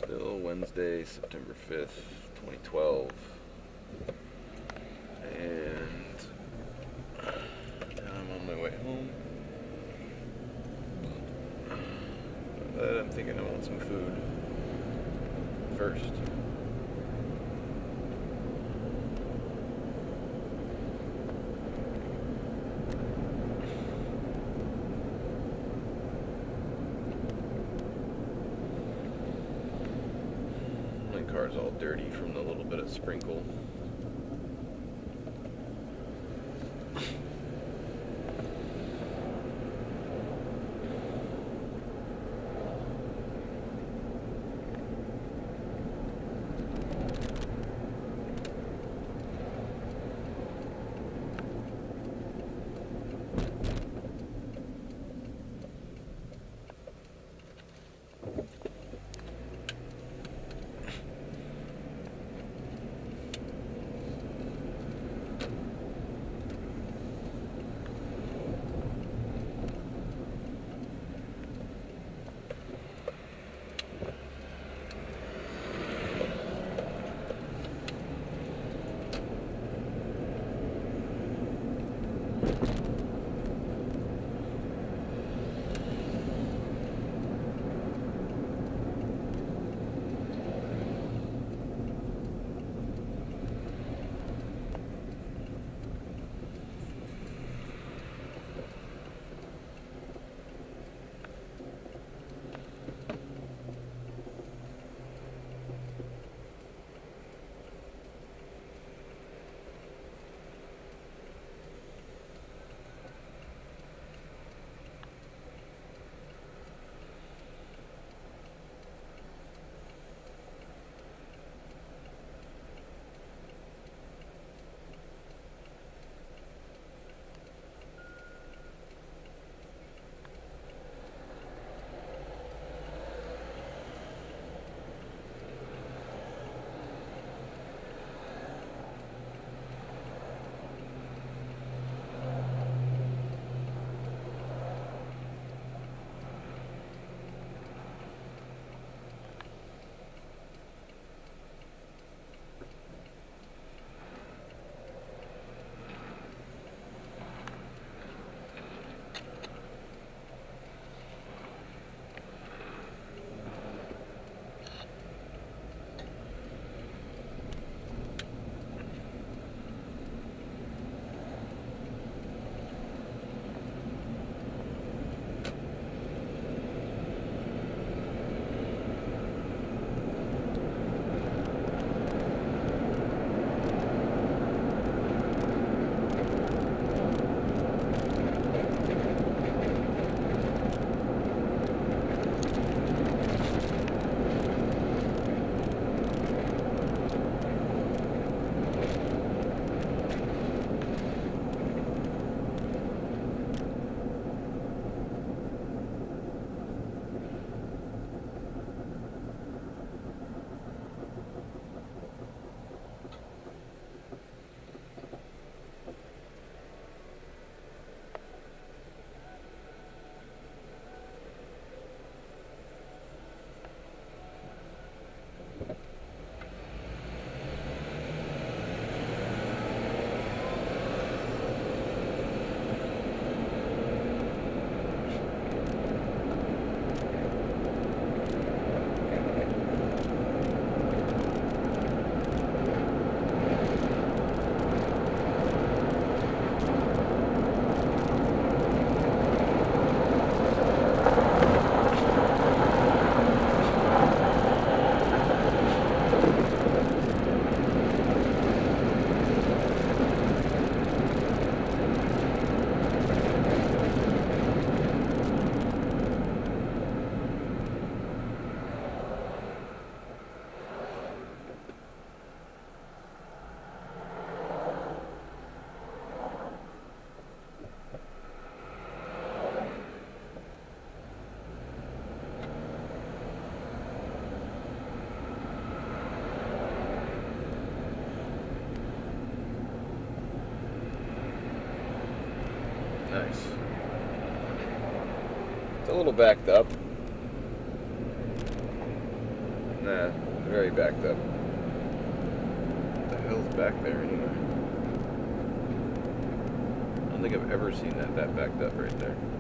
Still Wednesday, September 5th, 2012. And now I'm on my way home. But I'm thinking I want some food first. My car's all dirty from the little bit of sprinkle. Nice. It's a little backed up. Nah, very backed up. What the hell's back there anyway? I don't think I've ever seen that backed up right there.